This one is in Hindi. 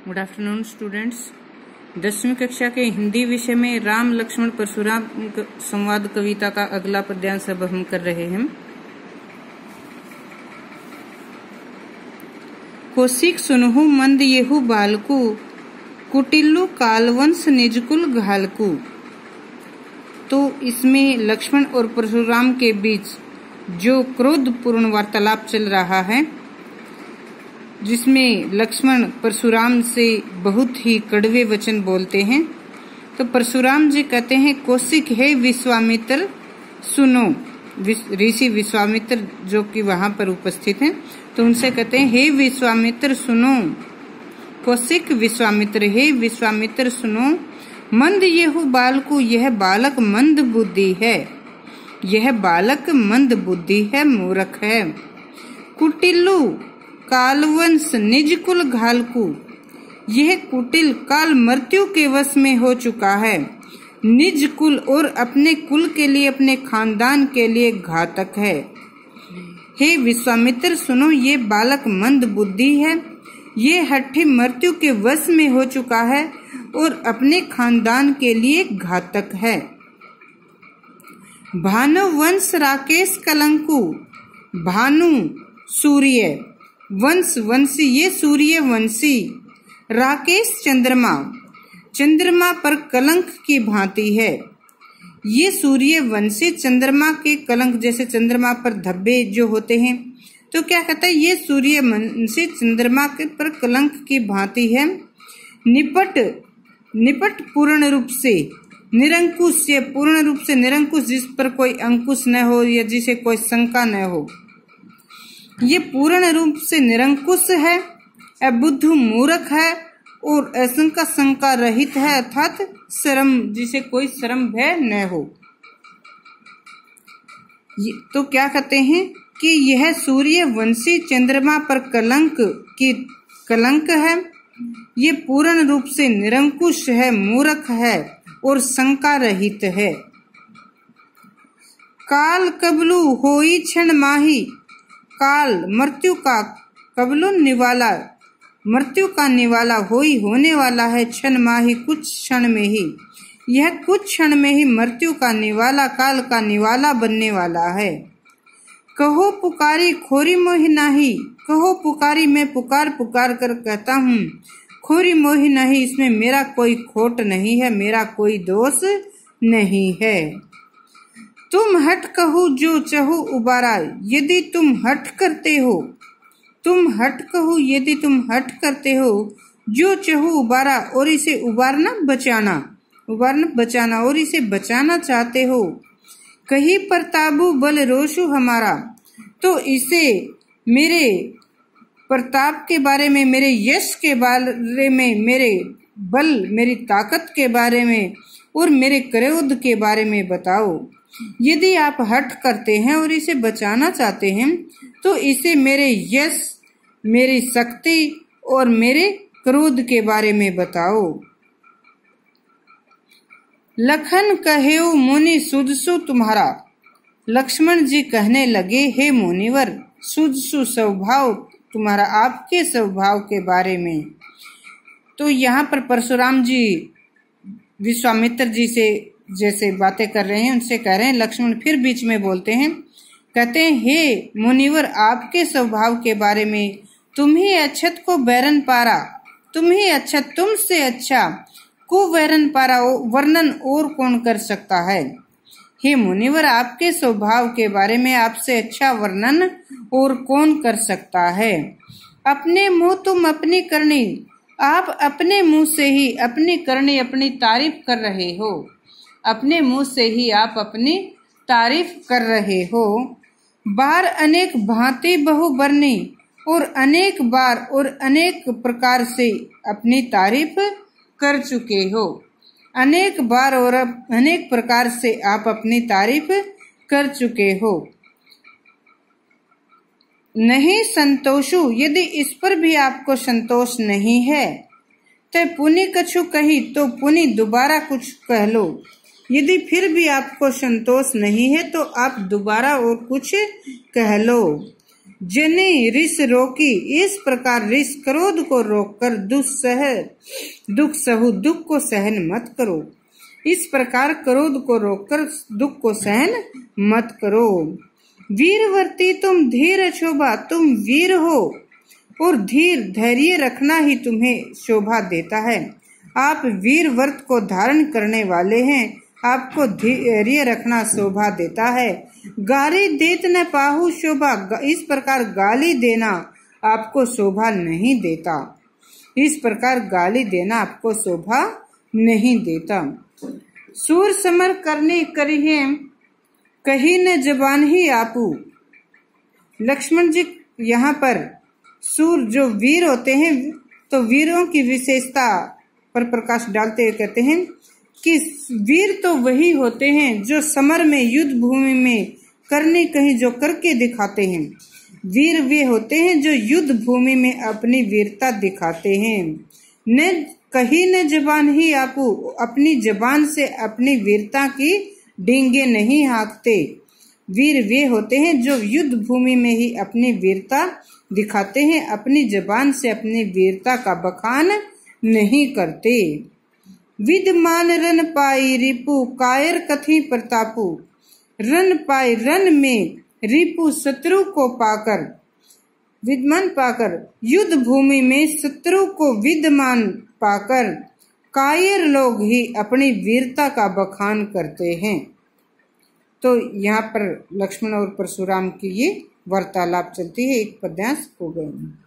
Good afternoon students. 10वीं कक्षा के हिंदी विषय में राम लक्ष्मण परशुराम संवाद कविता का अगला पद्यांश अब हम कर रहे हैं। कौशिक सुनहु मंद येहु बालकु, कुटिल्लु कालवंश निजकुल घालकु। तो इसमें लक्ष्मण और परशुराम के बीच जो क्रोधपूर्ण वार्तालाप चल रहा है, जिसमें लक्ष्मण परशुराम से बहुत ही कड़वे वचन बोलते हैं। तो परशुराम जी कहते हैं, कौशिक है विश्वामित्र सुनो। ऋषि विश्वामित्र जो कि वहां पर उपस्थित हैं, तो उनसे कहते हैं, हे विश्वामित्र सुनो। कौशिक विश्वामित्र, हे विश्वामित्र सुनो। मंद येहु बालकु, यह बालक मंद बुद्धि है, यह बालक मंद बुद्धि है, मूर्ख है। कुटिल्लु कालवंश निज कुल घालकू, यह कुटिल काल मृत्यु के वश में हो चुका है। निज कुल और अपने कुल के लिए, अपने खानदान के लिए घातक है। हे विश्वामित्र सुनो, ये बालक मंद बुद्धि है, ये हठी मृत्यु के वश में हो चुका है और अपने खानदान के लिए घातक है। भानु वंश राकेश कलंकु, भानु सूर्य, वंश वंशी ये सूर्य वंशी, राकेश चंद्रमा, चंद्रमा पर कलंक की भांति है। ये सूर्य वंशी चंद्रमा के कलंक, जैसे चंद्रमा पर धब्बे जो होते हैं, तो क्या कहता है, ये सूर्य वंशी चंद्रमा के पर कलंक की भांति है। निपट, निपट पूर्ण रूप से, निरंकुश ये पूर्ण रूप से निरंकुश, जिस पर कोई अंकुश न हो या जिसे कोई शंका न हो, ये पूर्ण रूप से निरंकुश है। अबुद्ध मूर्ख है और असंका शंका रहित है, अर्थात शर्म, जिसे कोई शर्म भय न हो। तो क्या कहते हैं कि यह सूर्य वंशी चंद्रमा पर कलंक की कलंक है, ये पूर्ण रूप से निरंकुश है, मूर्ख है और शंका रहित है। काल कबलु होई क्षण माही, काल मृत्यु का, कबलु निवाला, मृत्यु का निवाला, होई होने वाला है, क्षण माही कुछ क्षण में ही, यह कुछ क्षण में ही मृत्यु का निवाला, काल का निवाला बनने वाला है। कहो पुकारी खोरी मोहि नाही, कहो पुकारी, मैं पुकार पुकार कर कहता हूँ, खोरी मोहि नहीं, इसमें मेरा कोई खोट नहीं है, मेरा कोई दोष नहीं है। तुम हट कहो जो चहु उबारा, यदि तुम हट करते हो, तुम हट कहो यदि तुम हट करते हो, जो चहु उबारा, और इसे उबारना बचाना, उबारना बचाना और इसे बचाना चाहते हो। कहीं प्रतापु बल रोषु हमारा, तो इसे मेरे प्रताप के बारे में, मेरे यश के बारे में, मेरे बल, मेरी ताकत के बारे में और मेरे क्रोध के बारे में बताओ। यदि आप हट करते हैं और इसे बचाना चाहते हैं, तो इसे मेरे यश, मेरी शक्ति और मेरे क्रोध के बारे में बताओ। लखन कहेउ मुनि सुदसु तुम्हारा, लक्ष्मण जी कहने लगे, हे मुनिवर, सुदसु स्वभाव तुम्हारा, आपके स्वभाव के बारे में। तो यहाँ पर परशुराम जी विश्वामित्र जी से जैसे बातें कर रहे हैं, उनसे कह रहे हैं। लक्ष्मण फिर बीच में बोलते हैं, कहते हैं, हे मुनिवर, आपके स्वभाव के बारे में, तुम ही अक्षत को बैरन पारा, तुम ही अक्षत, तुमसे अच्छा को बैरन पारा, वर्णन और कौन कर सकता है। हे मुनिवर, आपके स्वभाव के बारे में आपसे अच्छा वर्णन और कौन कर सकता है। अपने मुंह तुम अपनी करनी, आप अपने मुंह से ही अपनी करनी, अपनी तारीफ कर रहे हो, अपने मुंह से ही आप अपनी तारीफ कर रहे हो। बार अनेक भांति बहु बरनी, और अनेक बार और अनेक प्रकार से अपनी तारीफ कर चुके हो, अनेक बार और अनेक प्रकार से आप अपनी तारीफ कर चुके हो। नहीं संतोषु, यदि इस पर भी आपको संतोष नहीं है, तो पुनि कछु कही, तो पुनि दोबारा कुछ कह लो। यदि फिर भी आपको संतोष नहीं है, तो आप दोबारा और कुछ कह लो। जने रिस रोकी, इस प्रकार रिस क्रोध को रोककर दुख सहु, दुख को सहन मत करो। इस प्रकार क्रोध को रोककर दुख को सहन मत करो। वीरवर्ती तुम धीर शोभा, तुम वीर हो और धैर्य रखना ही तुम्हें शोभा देता है। आप वीर व्रत को धारण करने वाले हैं, आपको धैर्य रखना शोभा देता है। गाली देत न पाहु शोभा, इस प्रकार गाली देना आपको शोभा नहीं देता। इस प्रकार गाली देना आपको शोभा नहीं देता। सूर समर करने करिए, कही न जबान ही आपू। लक्ष्मण जी यहाँ पर सूर जो वीर होते हैं, तो वीरों की विशेषता पर प्रकाश डालते हुए कहते हैं कि वीर तो वही होते हैं जो समर में, युद्ध भूमि में करने कहीं जो करके दिखाते हैं। वीर वे होते हैं जो युद्ध भूमि में अपनी वीरता दिखाते हैं। न कहीं न जबान ही आपू, अपनी जबान से अपनी वीरता की डींगे नहीं हाँकते। वीर वे होते हैं जो युद्ध भूमि में ही अपनी वीरता दिखाते हैं, अपनी जबान से अपनी वीरता का बखान नहीं करते। विद्यमान रन पाई रिपु, कायर कथी प्रतापु। रन पाई, रन में रिपु शत्रु को पाकर, विद्यमान पाकर, युद्ध भूमि में शत्रु को विद्यमान पाकर कायर लोग ही अपनी वीरता का बखान करते हैं। तो यहाँ पर लक्ष्मण और परशुराम की ये वार्तालाप चलती है, एक पद्यांश हो गए।